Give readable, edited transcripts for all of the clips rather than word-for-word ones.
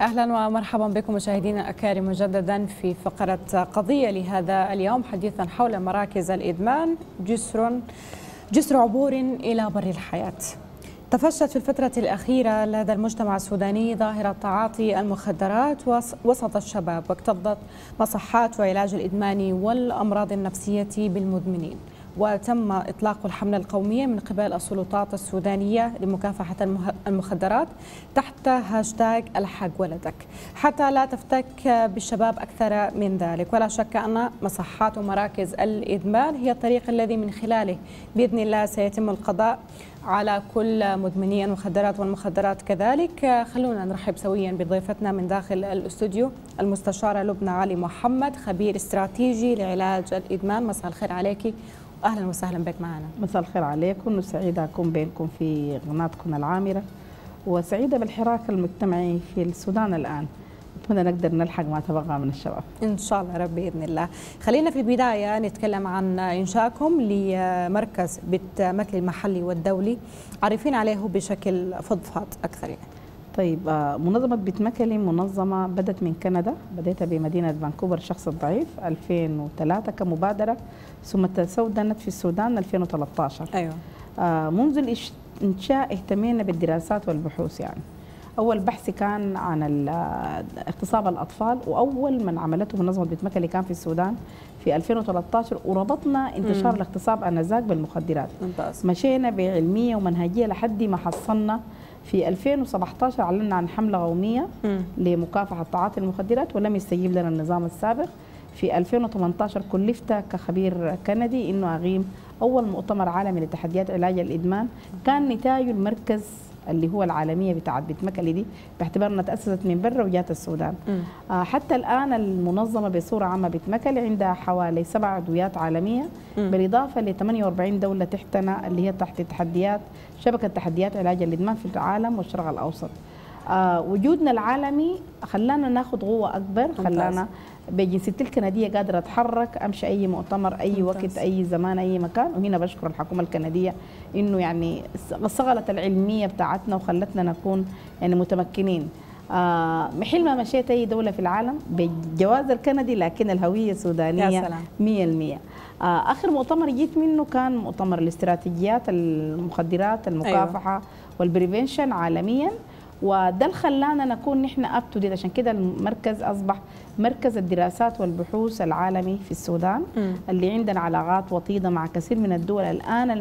أهلا ومرحبا بكم مشاهدينا الأكارم مجددا في فقرة قضية لهذا اليوم، حديثا حول مراكز الإدمان جسر عبور إلى بر الحياة. تفشت في الفترة الأخيرة لدى المجتمع السوداني ظاهرة تعاطي المخدرات وسط الشباب، واكتظت مصحات وعلاج الإدمان والأمراض النفسية بالمدمنين. وتم إطلاق الحملة القومية من قبل السلطات السودانية لمكافحة المخدرات تحت هاشتاج الحق ولدك، حتى لا تفتك بالشباب أكثر من ذلك. ولا شك أن مصحات ومراكز الإدمان هي الطريق الذي من خلاله بإذن الله سيتم القضاء على كل مدمني المخدرات والمخدرات كذلك. خلونا نرحب سويا بضيفتنا من داخل الاستوديو المستشارة لبنى علي محمد، خبير استراتيجي لعلاج الإدمان. مساء الخير عليكي واهلا وسهلا بك معنا. مساء الخير عليكم، وسعيده اكون بينكم في قناتكم العامره، وسعيده بالحراك المجتمعي في السودان الان. اتمنى نقدر نلحق ما تبقى من الشباب ان شاء الله رب باذن الله. خلينا في البدايه نتكلم عن انشائكم لمركز بيت مكلي المحلي والدولي، عارفين عليه بشكل فضفاض اكثر يعني. طيب، منظمة بيت مكلي منظمة بدت من كندا، بديتها بمدينة فانكوفر الشخص الضعيف 2003 كمبادرة، ثم تسودنت في السودان 2013. أيوة. منذ الإنشاء اهتمينا بالدراسات والبحوث. يعني أول بحث كان عن اغتصاب الأطفال، وأول من عملته منظمة بيت مكلي كان في السودان في 2013، وربطنا انتشار الاغتصاب آنذاك بالمخدرات. ممتاز. مشينا بعلمية ومنهجية لحد ما حصلنا في 2017 أعلنا عن حملة قومية لمكافحة تعاطي المخدرات، ولم يستجيب لنا النظام السابق. في 2018 كلفت كخبير كندي إنه أقيم أول مؤتمر عالمي لتحديات علاج الإدمان، كان نتاجه المركز اللي هو العالمية بتاعت بيت مكلي دي، باعتبار انها تأسست من برا وجات السودان. حتى الآن المنظمة بصورة عامة بيت مكلي عندها حوالي 7 عضويات عالمية، بالإضافة ل 48 دولة تحتنا اللي هي تحت شبكة تحديات علاج الإدمان في العالم والشرق الأوسط. وجودنا العالمي خلانا ناخذ قوة أكبر، خلانا بجنسيتي الكندية قادرة أتحرك، أمشي أي مؤتمر أي وقت أي زمان أي مكان. وهنا بشكر الحكومة الكندية إنه يعني صغلت العلمية بتاعتنا وخلتنا نكون يعني متمكنين. محل ما مشيت أي دولة في العالم بالجواز الكندي، لكن الهوية سودانية 100%. آخر مؤتمر جيت منه كان مؤتمر الاستراتيجيات المخدرات المكافحة أيوة. والبريفنشن عالميا، وده اللي خلانا نكون نحن اب تو ديت. عشان كده المركز اصبح مركز الدراسات والبحوث العالمي في السودان، اللي عندنا علاقات وطيده مع كثير من الدول. الان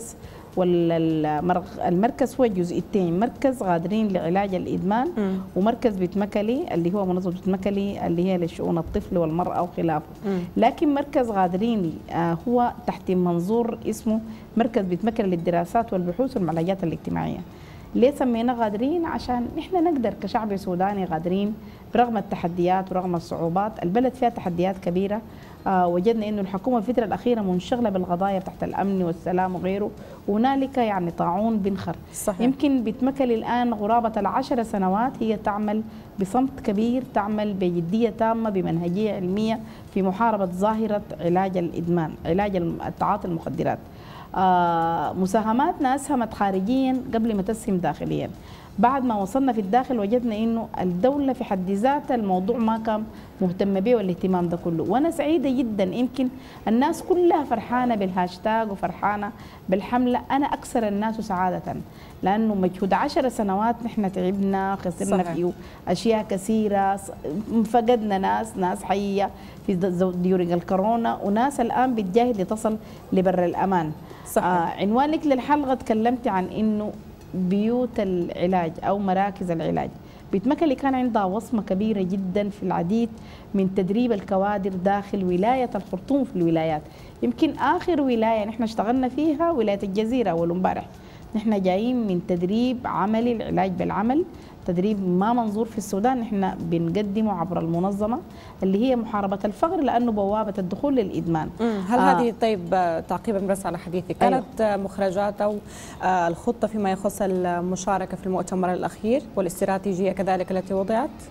المركز هو جزئيتين، مركز غادرين لعلاج الادمان ومركز بيت مكلي اللي هو منظمه بيت مكلي اللي هي لشؤون الطفل والمراه وخلافه. لكن مركز غادرين هو تحت منظور اسمه مركز بيت مكلي للدراسات والبحوث والمعالجات الاجتماعيه. ليه سمينا غادرين؟ عشان نحن نقدر كشعب سوداني غادرين برغم التحديات ورغم الصعوبات. البلد فيها تحديات كبيرة. وجدنا إنه الحكومة في الفترة الأخيرة منشغلة بالقضايا تحت الأمن والسلام وغيره، وهنالك يعني طاعون بنخر. صحيح. يمكن بيت مكلي الآن غرابة 10 سنوات هي تعمل بصمت كبير، تعمل بجدية تامة بمنهجية علمية في محاربة ظاهرة علاج الإدمان، علاج التعاطي المخدرات. مساهماتنا أسهمت خارجيا قبل ما تسهم داخليا. بعد ما وصلنا في الداخل وجدنا إنه الدولة في حد ذاتها الموضوع ما كان مهتم به والاهتمام ده كله، وأنا سعيدة جدا. يمكن الناس كلها فرحانة بالهاشتاج وفرحانة بالحملة، أنا أكثر الناس سعادة، لأنه مجهود 10 سنوات نحن تعبنا، خسرنا فيه أشياء كثيرة، فقدنا ناس حية في ديورينج الكورونا، وناس الآن بتجاهد لتصل لبر الأمان. عنوانك للحلقة تكلمت عن إنه بيوت العلاج أو مراكز العلاج. بيت مكلي كان عندها وصمة كبيرة جدا في العديد من تدريب الكوادر داخل ولاية الخرطوم في الولايات. يمكن آخر ولاية نحن اشتغلنا فيها ولاية الجزيرة أول امبارح. نحن جايين من تدريب عملي، العلاج بالعمل، تدريب ما منظور في السودان نحن بنقدمه عبر المنظمة اللي هي محاربة الفقر، لأنه بوابة الدخول للإدمان. هل هذه طيب تعقيبا بس على حديثك كانت مخرجات أو الخطة فيما يخص المشاركة في المؤتمر الأخير والاستراتيجية كذلك التي وضعت؟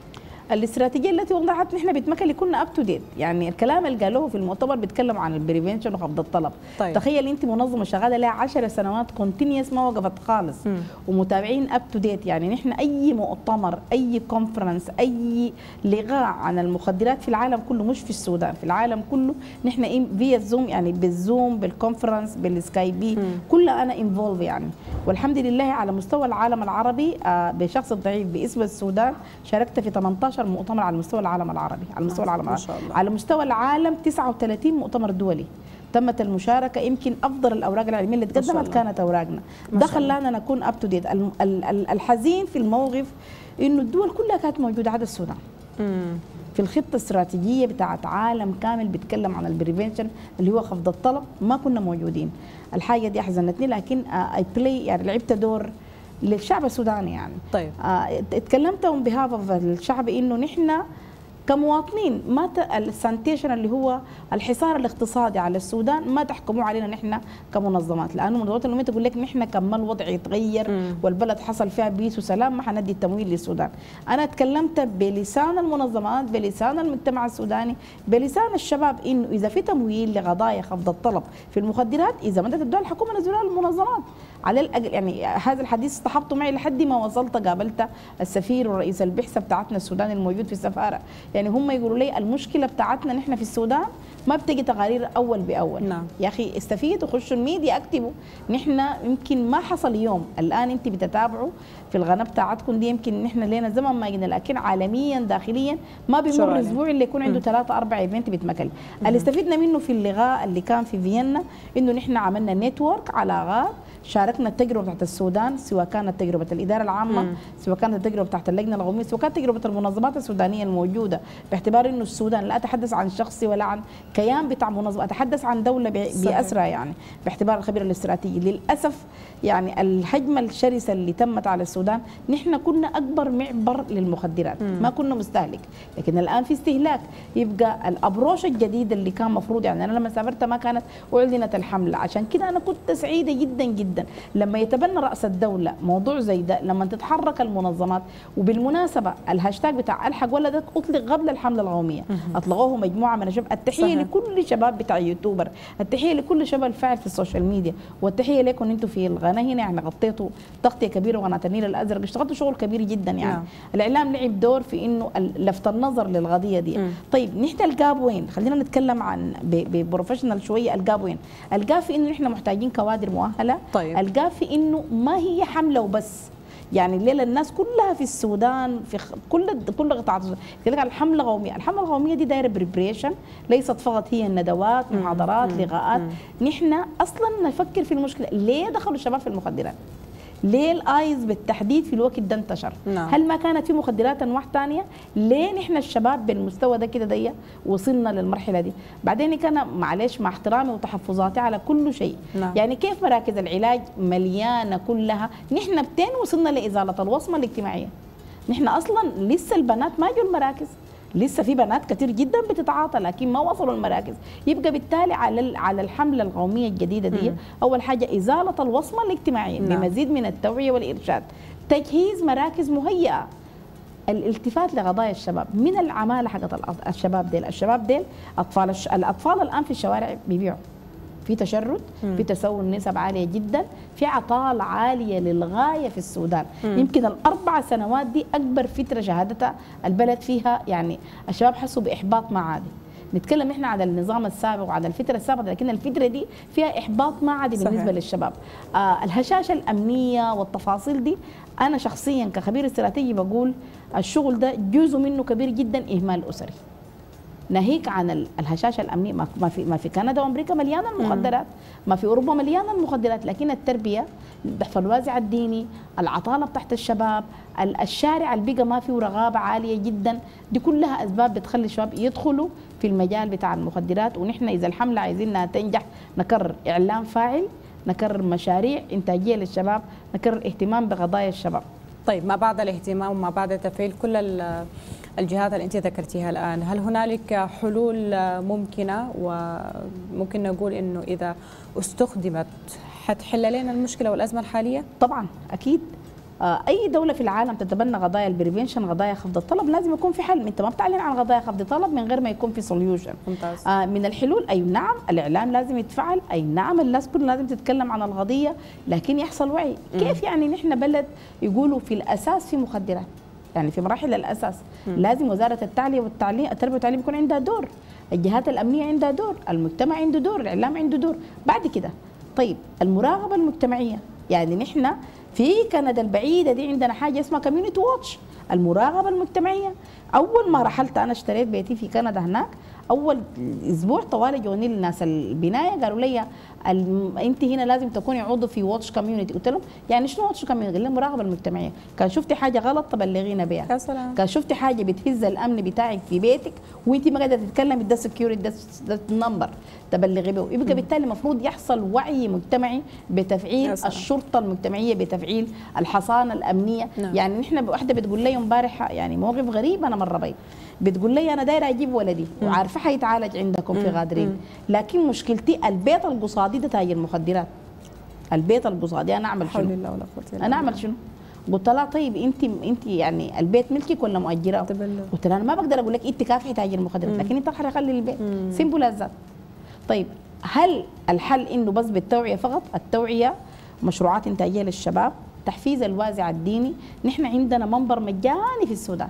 الاستراتيجيه التي وضعت نحن بتمكن كنا اب تو ديت، يعني الكلام اللي قالوه في المؤتمر بيتكلم عن البريفنشن وخفض الطلب. طيب. تخيل انت منظمه شغاله لها 10 سنوات كونتينيوس ما وقفت خالص، ومتابعين اب تو ديت. يعني نحن اي مؤتمر، اي كونفرنس، اي لقاء عن المخدرات في العالم كله، مش في السودان، في العالم كله نحن فيا الزوم، يعني بالزوم، بالكونفرنس، بالسكايبي، كلها انا انفولف يعني. والحمد لله على مستوى العالم العربي بشخص ضعيف باسم السودان شاركت في 18 مؤتمر على مستوى العالم العربي، على مستوى العالم العربي. على مستوى العالم 39 مؤتمر دولي تمت المشاركه. يمكن افضل الاوراق العلميه اللي تقدمت كانت اوراقنا. ده خلانا نكون اب تو ديت. الحزين في الموقف انه الدول كلها كانت موجوده عدا السودان. في الخطه الاستراتيجيه بتاعت عالم كامل بيتكلم عن البريفنشن اللي هو خفض الطلب ما كنا موجودين. الحاجه دي احزنتني، لكن اي بلاي يعني لعبت دور للشعب السوداني يعني. طيب اتكلمت بهذا الشعب انه نحن كمواطنين ما السانتيشن اللي هو الحصار الاقتصادي على السودان ما تحكموا علينا نحن كمنظمات، لانه منظمات الامم تقول لك نحن كما الوضع يتغير والبلد حصل فيها بيس وسلام ما حندي التمويل للسودان. انا تكلمت بلسان المنظمات، بلسان المجتمع السوداني، بلسان الشباب، انه اذا في تمويل لقضايا خفض الطلب في المخدرات، اذا ما تدوا الحكومه نزلوها للمنظمات على الاقل. يعني هذا الحديث اصطحبته معي لحد ما وصلت قابلت السفير ورئيس البعثه بتاعتنا السوداني الموجود في السفاره. يعني هم يقولوا لي المشكله بتاعتنا نحن في السودان ما بتجي تقارير اول باول. نعم. يا اخي استفيدوا، خشوا الميديا اكتبوا. نحن يمكن ما حصل يوم، الان انت بتتابعوا في القناه بتاعتكم دي، يمكن نحن لنا زمن ما جينا، لكن عالميا داخليا ما بيمر اسبوع اللي يكون عنده 3 4 ايفنت بيتمكن. اللي استفدنا منه في اللقاء اللي كان في فيينا انه نحن عملنا نتورك علاقات، شاركنا التجربه بتاعت السودان، سواء كانت تجربه الاداره العامه، سواء كانت التجربه بتاعت اللجنه القوميه، سواء كانت تجربه المنظمات السودانيه الموجوده، باعتبار انه السودان لا اتحدث عن شخصي ولا عن كيان بتاع منظمه، اتحدث عن دوله باسرها يعني، باعتبار الخبير الاستراتيجي. للاسف يعني الهجمه الشرسه اللي تمت على السودان، نحن كنا اكبر معبر للمخدرات، ما كنا مستهلك، لكن الان في استهلاك. يبقى الابروش الجديد اللي كان مفروض، يعني انا لما سافرت ما كانت اعلنت الحمله، عشان كده انا كنت سعيده جدا جدا لما يتبنى رأس الدولة موضوع زي ده، لما تتحرك المنظمات. وبالمناسبة الهاشتاج بتاع الحق ولدك أطلق قبل الحملة القومية، أطلقوه مجموعة من الشباب. التحية لكل شباب بتاع يوتيوبر، التحية لكل شباب الفاعل في السوشيال ميديا، والتحية لكم انتم في القناة هنا، يعني غطيتوا تغطية كبيرة، وقناة النيل الأزرق اشتغلتوا شغل كبير جدا يعني. الإعلام لعب دور في إنه لفت النظر للقضية دي. طيب نحن الجاب وين؟ خلينا نتكلم عن ببروفيشنال شوية. الجاب وين؟ الجاب في إنه نحن محتاجين كوادر مؤهلة. طيب. الجاب في انه ما هي حمله وبس، يعني الليله الناس كلها في السودان في كل قطاعات السودان الحمله قوميه. الحمله القوميه دي دايره بريبريشن، ليست فقط هي الندوات، محاضرات، لقاءات. نحن اصلا نفكر في المشكله، ليه دخلوا الشباب في المخدرات؟ ليه الايز بالتحديد في الوقت ده انتشر؟ هل ما كانت في مخدرات انواع ثانيه؟ ليه نحن الشباب بالمستوى ده كده دي وصلنا للمرحله دي؟ بعدين كان معلش مع احترامي وتحفظاتي على كل شيء، يعني كيف مراكز العلاج مليانه كلها، نحن بتين وصلنا لازاله الوصمه الاجتماعيه؟ نحن اصلا لسه البنات ما جو المراكز، لسه في بنات كثير جدا بتتعاطى لكن ما وصلوا المراكز. يبقى بالتالي على الحمله القوميه الجديده دي اول حاجه ازاله الوصمه الاجتماعيه بمزيد من التوعيه والارشاد، تجهيز مراكز مهيئه، الالتفات لقضايا الشباب من العماله حقت الشباب ديل الاطفال الان في الشوارع بيبيعوا، في تشرد، في تسول نسب عاليه جدا، في عطاله عاليه للغايه في السودان. يمكن ال4 سنوات دي اكبر فتره شهدتها البلد فيها، يعني الشباب حسوا باحباط ما عادي. نتكلم احنا عن النظام السابق وعن الفتره السابقه، لكن الفتره دي فيها احباط ما عادي بالنسبه للشباب. الهشاشه الامنيه والتفاصيل دي، انا شخصيا كخبير استراتيجي بقول الشغل ده جزء منه كبير جدا اهمال اسري. ناهيك عن الهشاشه الامنيه، ما في كندا وامريكا مليانه المخدرات، ما في اوروبا مليانه المخدرات، لكن التربيه، الوازع الديني، العطاله بتاعت الشباب، الشارع اللي بقى ما فيه رغابه عاليه جدا، دي كلها اسباب بتخلي الشباب يدخلوا في المجال بتاع المخدرات. ونحن اذا الحمله عايزينها تنجح نكرر اعلام فاعل، نكرر مشاريع انتاجيه للشباب، نكرر اهتمام بقضايا الشباب. طيب ما بعد الاهتمام وما بعد تفعيل كل الجهات اللي انت ذكرتيها الان، هل هنالك حلول ممكنه وممكن نقول انه اذا استخدمت حتحل لنا المشكله والازمه الحاليه؟ طبعا اكيد اي دوله في العالم تتبنى قضايا البريفنشن، قضايا خفض الطلب، لازم يكون في حل. انت ما بتعلن عن قضايا خفض طلب من غير ما يكون في سوليوشن. ممتاز. من الحلول اي نعم الاعلام لازم يتفعل، اي نعم الناس كلها لازم تتكلم عن القضيه، لكن يحصل وعي. كيف يعني نحن بلد يقولوا في الاساس في مخدرات، يعني في مراحل الاساس لازم وزاره التربيه والتعليم يكون عندها دور، الجهات الامنيه عندها دور، المجتمع عنده دور، الاعلام عنده دور. بعد كده طيب المراقبه المجتمعيه، يعني نحن في كندا البعيده دي عندنا حاجه اسمها كوميونتي واتش، المراقبه المجتمعيه. اول ما رحلت انا اشتريت بيتي في كندا هناك، اول اسبوع طوالي جوني الناس البنايه قالوا لي انت هنا لازم تكوني عضو في واتش كوميونتي. قلت لهم يعني شنو واتش كوميونتي؟ قال لي المراقبه المجتمعيه، كان شفتي حاجه غلط تبلغينا بها، يا سلام. كان شفتي حاجه بتهز الامن بتاعك في بيتك وانت ما قاعده تتكلمي ده سكيورتي ده النمبر تبلغي به. يبقى بالتالي المفروض يحصل وعي مجتمعي بتفعيل الشرطه المجتمعيه، بتفعيل الحصانه الامنيه. نعم. يعني نحن واحده بتقول لي امبارح يعني موقف غريب انا مره بي، بتقول لي انا دايره اجيب ولدي وعارفه حيتعالج عندكم في غادرين، لكن مشكلتي البيت القصادي ده تاجر مخدرات، البيت القصادي انا اعمل شنو؟ حول الله ولا قوه الا بالله. انا اعمل شنو؟ قلت لها طيب انت يعني البيت ملكك ولا مؤجراه؟ قلت لها انا ما بقدر اقول لك انت كافحي تاجر مخدرات، لكن انت خلي البيت سيمبل از ذات. طيب هل الحل انه بس بالتوعيه فقط؟ التوعيه، مشروعات انتاجيه للشباب، تحفيز الوازع الديني. نحن عندنا منبر مجاني في السودان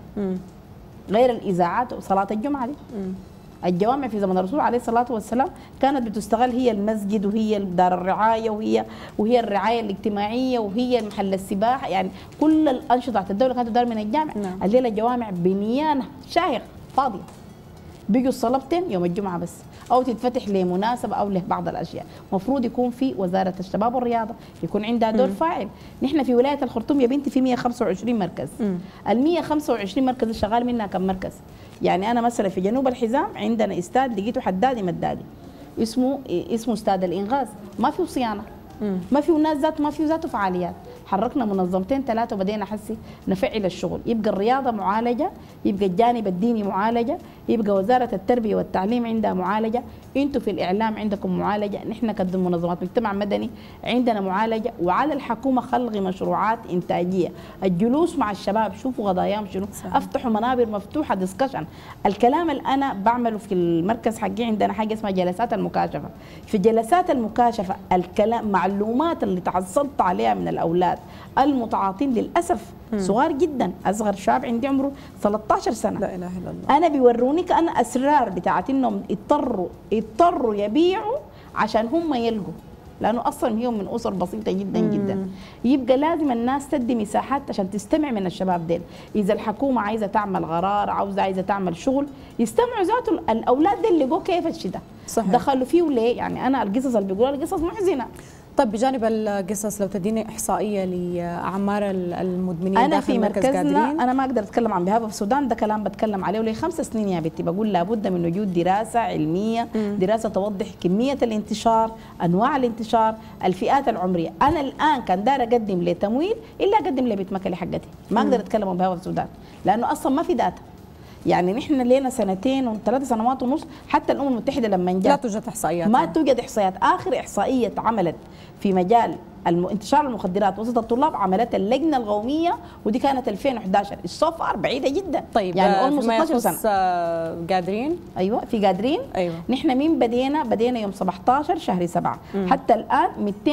غير الاذاعات وصلاه الجمعه دي. الجوامع في زمن الرسول عليه الصلاه والسلام كانت بتستغل، هي المسجد وهي دار الرعايه وهي الرعايه الاجتماعيه وهي محل السباحه، يعني كل الانشطه الدوله كانت تدار من الجامع. الليله الجوامع بنيانها شاهق فاضيه، بيجوا الصلبتين يوم الجمعه بس، او تتفتح لمناسبه او لبعض الاشياء. المفروض يكون في وزاره الشباب والرياضه يكون عندها دور فاعل. نحن في ولايه الخرطوم يا بنتي في 125 مركز، ال 125 مركز شغال منها كم مركز؟ يعني انا مثلا في جنوب الحزام عندنا استاد لقيته حدادي مدادي اسمه استاد الانغاز، ما فيه صيانه، ما فيه ناس ذات، ما فيه ذاته فعاليات. حركنا منظمتين ثلاثه وبدينا حسي نفعل الشغل، يبقى الرياضه معالجه، يبقى الجانب الديني معالجه، يبقى وزاره التربيه والتعليم عندها معالجه، انتم في الاعلام عندكم معالجه، نحن كمنظمات مجتمع مدني عندنا معالجه، وعلى الحكومه خلق مشروعات انتاجيه، الجلوس مع الشباب، شوفوا قضاياهم شنو، افتحوا منابر مفتوحه ديسكشن. الكلام اللي انا بعمله في المركز حقي عندنا حاجه اسمها جلسات المكاشفه. في جلسات المكاشفه الكلام، معلومات اللي تحصلت عليها من الاولاد المتعاطين للاسف صغار جدا، اصغر شاب عندي عمره 13 سنه. لا اله الا الله. انا بيوروني كأن اسرار بتاعت انهم اضطروا يبيعوا عشان هم يلقوا، لانه اصلا هي من اسر بسيطه جدا جدا. يبقى لازم الناس تدي مساحات عشان تستمع من الشباب ديل. اذا الحكومه عايزه تعمل قرار، عايزه تعمل شغل، يستمعوا ذاته الاولاد ديل لقوا كيف الشده دخلوا فيه ليه. يعني انا القصص اللي بيقولوها القصص محزنه. طيب بجانب القصص لو تديني احصائيه لاعمار المدمنين انا داخل في مركز مركزنا قادرين. انا ما اقدر اتكلم عن بهذا في السودان، ده كلام بتكلم عليه ولي 5 سنين يا بنتي، بقول لابد من وجود دراسه علميه، دراسه توضح كميه الانتشار، انواع الانتشار، الفئات العمريه. انا الان كان داير اقدم لي تمويل الا اقدم لي بيت مكلي حقتي، ما اقدر اتكلم عن بهذا في السودان لانه اصلا ما في داتا. يعني نحن لينا 2 و3 سنوات ونص، حتى الامم المتحده لما جاء لا توجد احصائيات، ما توجد احصائيات. اخر احصائيه اتعملت في مجال انتشار المخدرات وسط الطلاب عملتها اللجنه القوميه، ودي كانت 2011، الصفار بعيده جدا. طيب يعني فيما 12 يخص سنه. قادرين، ايوه في قادرين. ايوه نحن مين بدينا يوم 17 شهر 7 حتى الان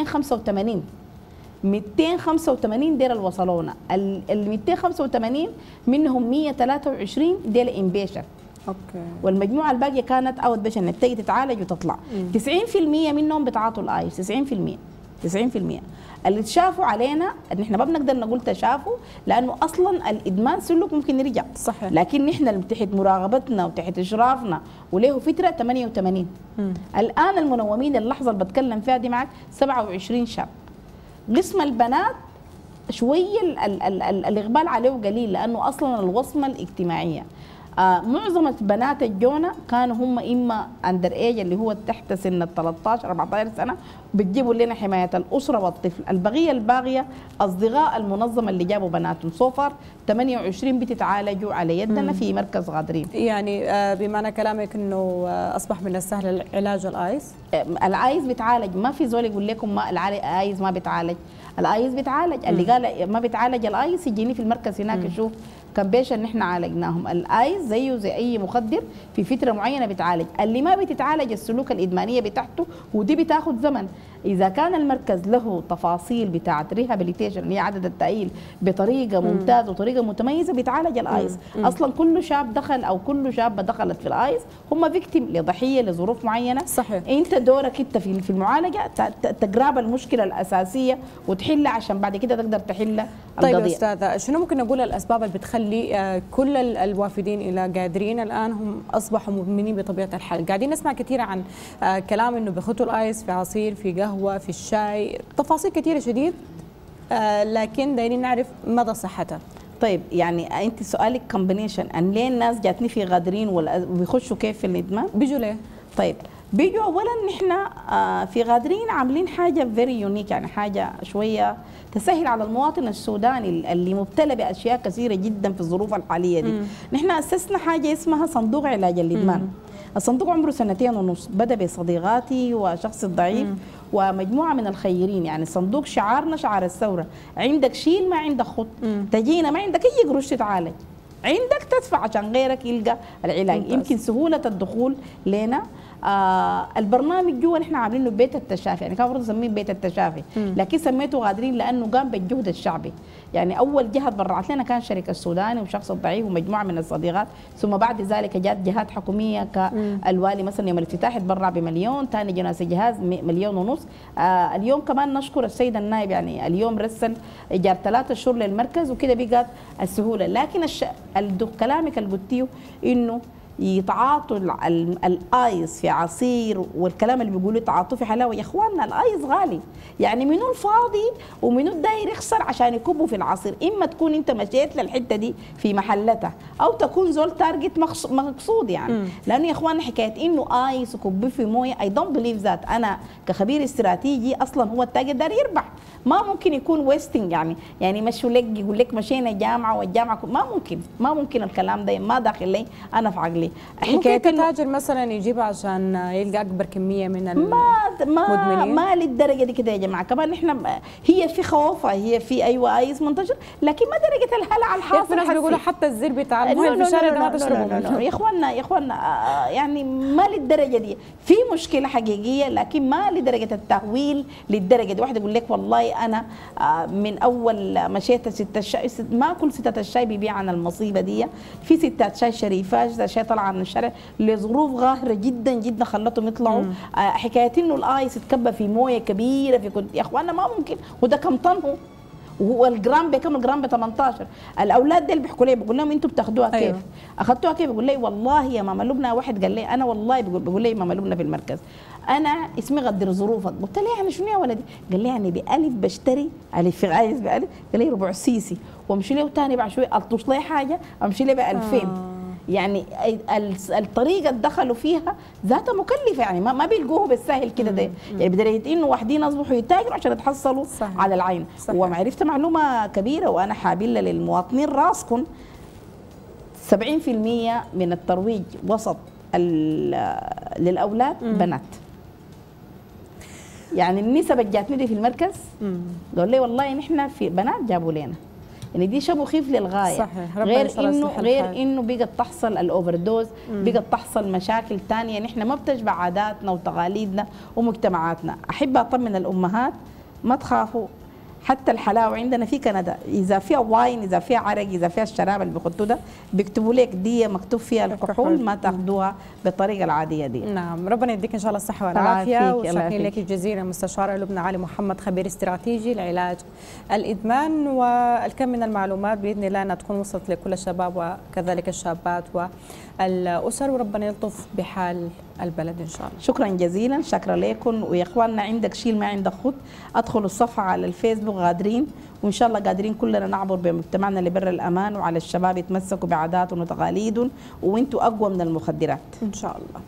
285 ديل وصلونا. ال 285 منهم 123 ديل انبيشن. اوكي. والمجموعه الباقيه كانت اوت بيشن، انك تيجي تتعالج وتطلع. 90% منهم بتعاطوا الايس، 90%. اللي تشافوا علينا ان احنا ما بنقدر نقول تشافوا، لانه اصلا الادمان سلوك ممكن يرجع. صحيح. لكن نحن تحت مراقبتنا وتحت اشرافنا وله فتره 88. الان المنومين اللحظه اللي بتكلم فيها دي معك 27 شاب. قسم البنات شويه الاقبال عليه قليل، لانه اصلا الوصمه الاجتماعيه. معظم البنات الجونه كانوا هم اما اندر ايج اللي هو تحت سن ال 13 14 سنه، بتجيبوا لنا حمايه الاسره والطفل. الباقيه اصدقاء المنظمه اللي جابوا بناتهم. صوفر 28 بتتعالجوا على يدنا في مركز غادرين. يعني بمعنى كلامك انه اصبح من السهل علاج الايس؟ الايس بتعالج، ما في زول يقول لكم ما الايس ما بتعالج. الايس بيتعالج. اللي قال ما بيتعالج الايس يجيني في المركز هناك يشوف كم بيش ان احنا عالجناهم. الايس زيه زي اي مخدر في فتره معينه بيتعالج. اللي ما بتتعالج السلوك الادمانيه بتاعته، ودي بتاخذ زمن. اذا كان المركز له تفاصيل بتاعه ريهابيليتيشن اللي هي عدد التاهيل بطريقه ممتازه وطريقه متميزه بيتعالج الايس. اصلا كل شاب دخل او كل شابه دخلت في الايس هم فيكتيم لضحيه لظروف معينه. صحيح. انت دورك انت في المعالجه تقرب المشكله الاساسيه وتحلها عشان بعد كده تقدر تحل طيب القضيه. استاذه، شنو ممكن نقول الاسباب اللي بتخلي كل الوافدين الى قادرين الان هم اصبحوا مدمنين بطبيعه الحال؟ قاعدين نسمع كثير عن كلام انه بيخطوا الايس في عصير، في قهوه، في الشاي، تفاصيل كثيره شديد، لكن دايرين نعرف مدى صحتها. طيب يعني انت سؤالك كومبينيشن ان ليه الناس جاتني في غادرين وبيخشوا كيف في الادمان؟ بيجوا ليه؟ طيب بيجوا اولا نحن في غادرين عاملين حاجه فيري يونيك، يعني حاجه شويه تسهل على المواطن السوداني اللي مبتلى باشياء كثيره جدا في الظروف الحاليه دي. نحن اسسنا حاجه اسمها صندوق علاج الادمان. الصندوق عمره 2.5 سنين، بدا بصديقاتي وشخص ضعيف ومجموعه من الخيرين. يعني الصندوق شعارنا شعار الثوره، عندك شيل ما عندك خط، تجينا ما عندك اي قروش تتعالج، عندك تدفع عشان غيرك يلقى العلاج. يمكن سهوله الدخول لنا. البرنامج جوا نحن عاملينه بيت التشافي، يعني كان المفروض نسميه بيت التشافي لكن سميته غادرين لانه قام بالجهد الشعبي. يعني اول جهه تبرعت لنا كان شركه السوداني وشخص الضعيف ومجموعه من الصديقات، ثم بعد ذلك جات جهات حكوميه كالوالي مثلا يوم الافتتاح تبرع ب1,000,000، ثاني جناس جهاز 1,500,000. اليوم كمان نشكر السيد النائب، يعني اليوم رسل ايجار 3 شهور للمركز وكده بقت السهوله. لكن كلامك اللي قلتيه انه يتعاطوا الايس في عصير والكلام اللي بيقولوا يتعاطوا في حلاوه، يا اخواننا الايس غالي، يعني منو الفاضي ومنو الداير يخسر عشان يكبوا في العصير؟ اما تكون انت مشيت للحته دي في محلتها او تكون زول تارجت مقصود يعني. لانه يا اخواننا حكايه انه ايس وكبه في مويه اي دونت بليف ذات. انا كخبير استراتيجي اصلا هو التاجر داير يربح، ما ممكن يكون ويستنج يعني مشوا لك يقول لك مشينا جامعه والجامعه ما ممكن الكلام ده ما داخل لي انا في عقلي. حكايه التاجر مثلا يجيبها عشان يلقى اكبر كميه من المدمنين، ما للدرجه دي كده يا جماعه. كمان احنا هي في خوفه، هي في ايوه ايس منتشر لكن ما درجه الهلع الحاصل. في ناس بيقولوا حتى الزر بتاع المويه في الشارع ده ما تشربوا منه. يا اخواننا يعني ما للدرجه دي. في مشكله حقيقيه لكن ما لدرجه التهويل للدرجه دي. واحد يقول لك والله انا من اول مشيت ست الشاي، ما كل ستات الشاي بيبيع عن المصيبه دي. في ستات شاي شريفات شاي طالعه من الشارع لظروف قاهره جدا جدا خلتهم يطلعوا. حكايه انه الايس يتكبى في مويه كبيره في يا اخوانا ما ممكن. وده كم طن هو؟ والجرام بكم؟ الجرام ب 18. الاولاد دول بيحكوا لي بقول لهم انتوا بتاخدوها كيف؟ أيوه. اخذتوها كيف؟ بقول لي والله يا ماما لبنى. واحد قال لي انا والله بقول لي ماما لبنى في المركز انا اسمي غدر ظروفك. قلت له يعني شنو يا ولدي؟ قال لي يعني بألف بشتري الف في عايز بألف. قال لي ربع سيسي وامشي له ثاني بعد شوي الطش لي حاجه امشي لي ب 2000. يعني الطريقه اللي دخلوا فيها ذاتها مكلفه، يعني ما بيلقوه بالسهل كده ده. يعني بدرجه انه واحدين اصبحوا يتاجروا عشان يتحصلوا على العين. وعرفت معلومه كبيره وانا حابله للمواطنين راسكم، 70% من الترويج وسط للاولاد بنات. يعني النسب اللي جاتني دي في المركز قالوا لي والله نحن في بنات جابوا لنا. يعني دي شيء مخيف للغايه. صحيح. غير انه بقت تحصل الاوفر دوز، بقت تحصل مشاكل ثانيه نحن ما بتشبع عاداتنا وتقاليدنا ومجتمعاتنا. احب اطمن الامهات ما تخافوا، حتى الحلاوه عندنا في كندا اذا فيها واين، اذا فيها عرق، اذا فيها الشراب اللي بيحطوه ده بيكتبوا لك دي مكتوب فيها الكحول، ما تاخذوها بالطريقه العاديه دي. نعم، ربنا يديك ان شاء الله الصحه والعافيه. وشاكرين لك جزيلا المستشاره لبنى علي محمد، خبير استراتيجي لعلاج الادمان. والكم من المعلومات باذن الله انها تكون وصلت لكل الشباب وكذلك الشابات والاسر، وربنا يلطف بحال البلد ان شاء الله. شكرا جزيلا، شكرا لكم. ويا اخواننا عندك شيل ما عندك خد، ادخلوا الصفحه على الفيسبوك غادرين، وان شاء الله قادرين كلنا نعبر بمجتمعنا لبر الامان، وعلى الشباب يتمسكوا بعاداتهم وتقاليدهم، وانتوا اقوى من المخدرات ان شاء الله.